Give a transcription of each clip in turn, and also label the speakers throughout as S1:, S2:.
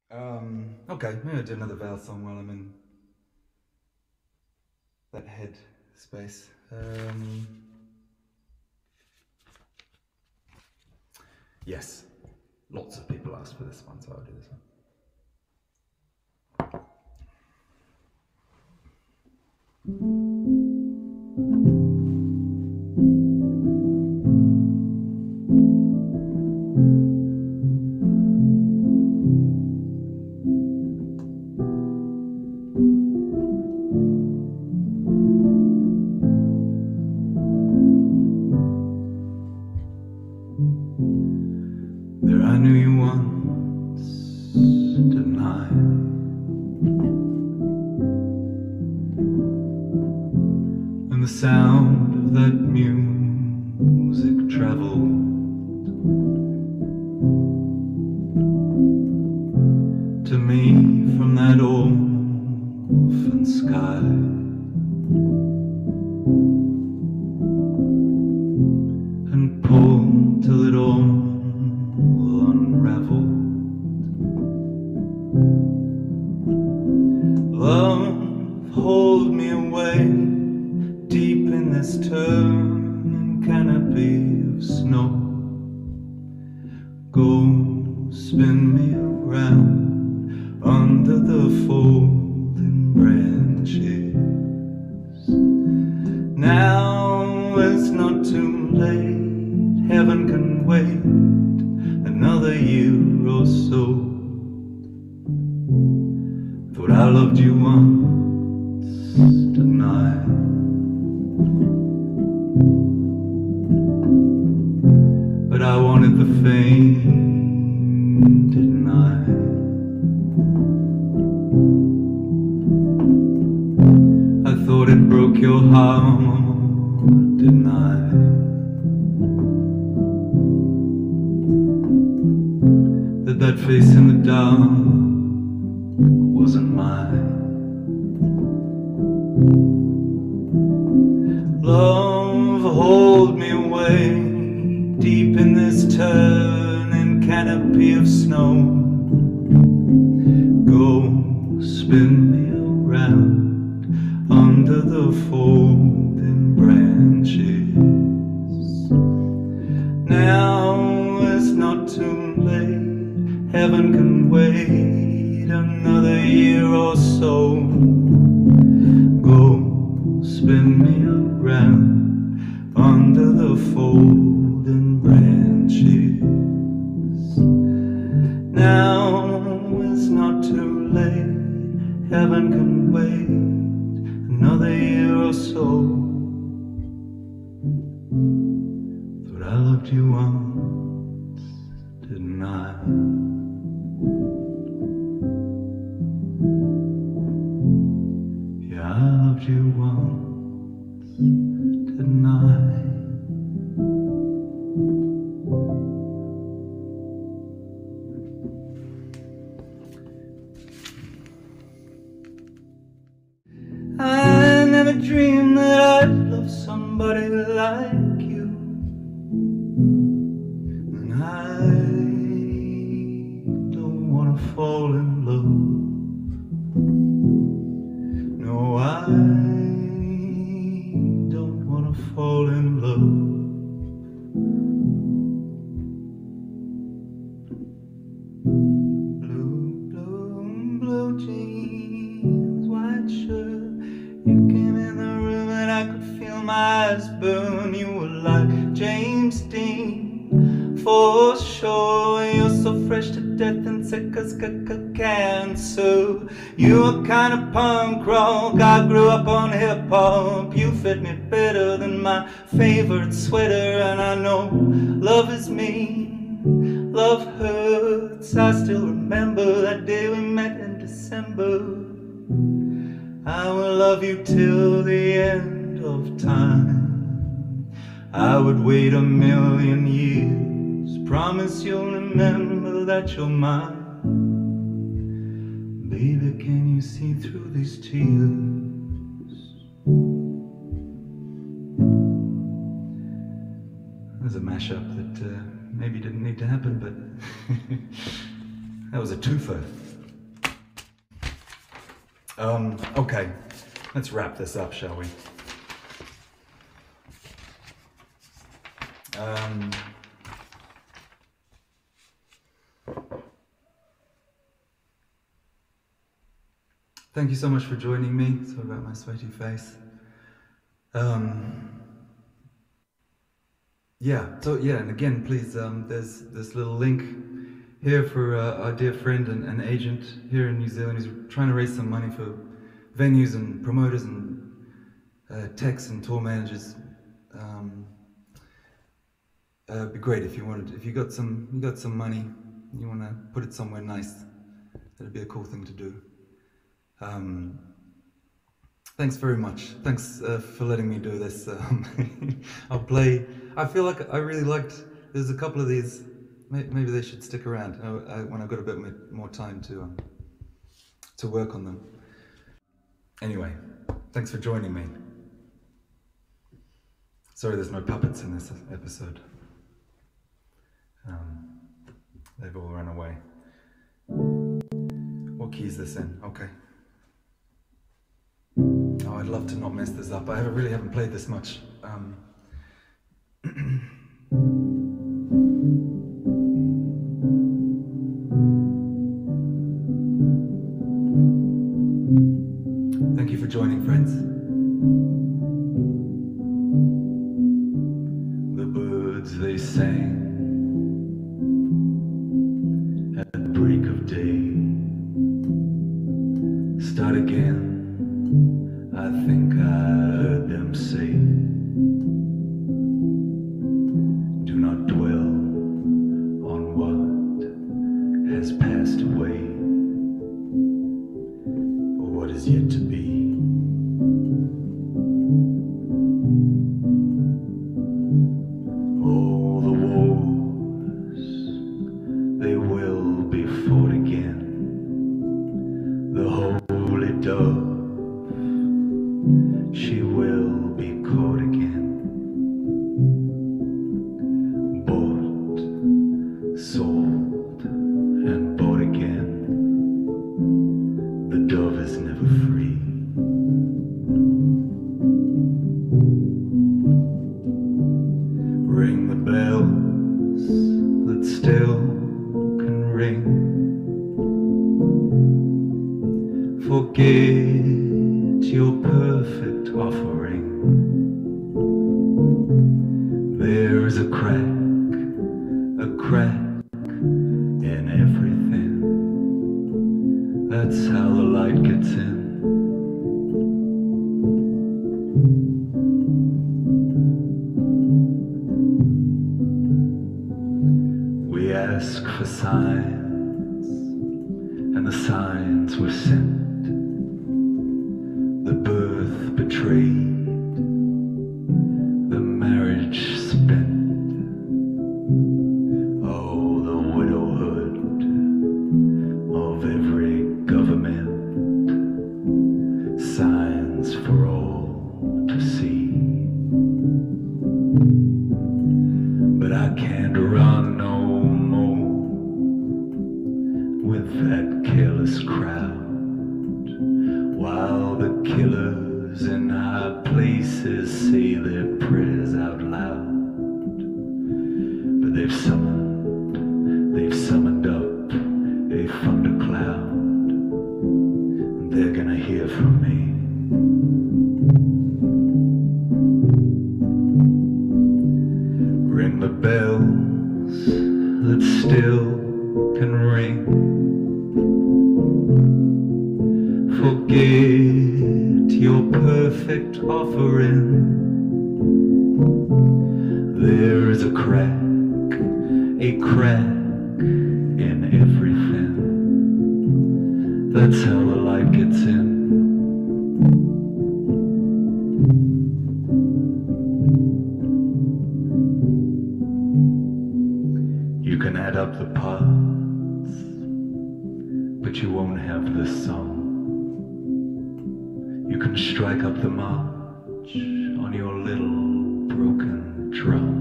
S1: Okay, maybe I'll do another Veil song while I'm in that head space. Yes, lots of people asked for this one, so I'll do this one. There I knew you once, denied, and the sound of that music traveled to me from that orphan sky, and pulled till it all unraveled. Love, hold me away deep in this turning canopy of snow. Go spin me around under the folding branches. Now it's not too late, heaven can wait another year or so. Thought I loved you once tonight, but I wanted the fame, didn't I? I thought it broke your heart, didn't I? That face in the dark wasn't mine. Love, hold me away deep in this turning canopy of snow. Go spin me around under the folding branches. Now it's not too late, heaven can wait another year or so. Go spin me around under the folding branches. Now it's not too late, heaven can wait another year or so. Thought I loved you once, didn't I? Yeah, I loved you once, didn't I? I never dreamed that I'd love somebody like you, and I don't want to fall in love. No, I don't want to fall in love. Blue jeans, white shirt. You came in the room and I could feel my eyes burn. You were like James Dean, for sure. You're so fresh to death and sick as cancer. You were kind of punk rock, I grew up on hip hop. You fit me better than my favorite sweater. And I know love is mean, love hurts. I still remember that day we met in December. I will love you till the end of time. I would wait 1,000,000 years. Promise you'll remember that you're mine. Baby, can you see through these tears? There's a mashup that maybe didn't need to happen, but that was a twofer. Okay, let's wrap this up, shall we? Thank you so much for joining me. Sorry about my sweaty face. And again, please, there's this little link here for our dear friend and agent here in New Zealand who's trying to raise some money for venues and promoters and techs and tour managers. It'd be great if you got some money, you want to put it somewhere nice. That'd be a cool thing to do. Thanks very much. Thanks for letting me do this. I'll play. I feel like I really liked. There's a couple of these. Maybe they should stick around when I've got a bit more time to work on them. Anyway, thanks for joining me. Sorry, there's no puppets in this episode. They've all run away. What key is this in? Okay. Oh, I'd love to not mess this up. I really haven't played this much. Thank you for joining, friends. The birds, they sang at the break of day. Start again. I think I heard them say, do not dwell on what has passed away, or what is yet to be. All the wars, they will be fought again. The holy dove, she will be caught again. Bought, sold, and bought again. The dove is never free. Ring the bells that still can ring. Forget your perfect offering. There is a crack in everything. That's how the light gets in. We ask for signs, and the signs were sent. The birth betrayed, the marriage spent. Oh, the widowhood of every government. Signs for all to see. But I can't run no more with that careless crowd. While the killers in high places say their prayers out loud. But they've summoned up a thundercloud, and they're gonna hear from me. Ring the bells that still can ring. Forget your perfect offering. There is a crack in everything. That's how the light gets in. You can add up the parts, but you won't have the song. You can strike up the march on your little broken drum.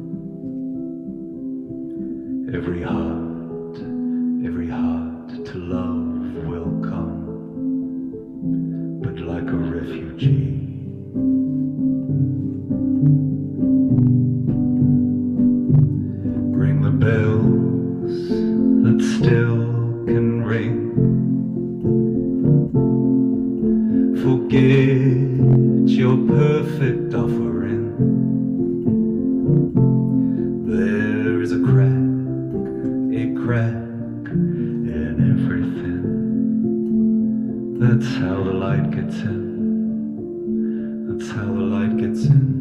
S1: Every heart to love will come. can ring. Forget your perfect offering. There is a crack in everything. That's how the light gets in. That's how the light gets in.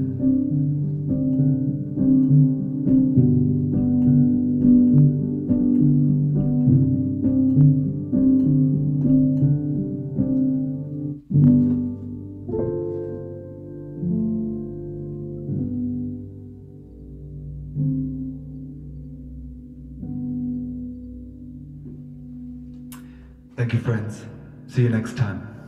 S1: Thank you, friends. See you next time.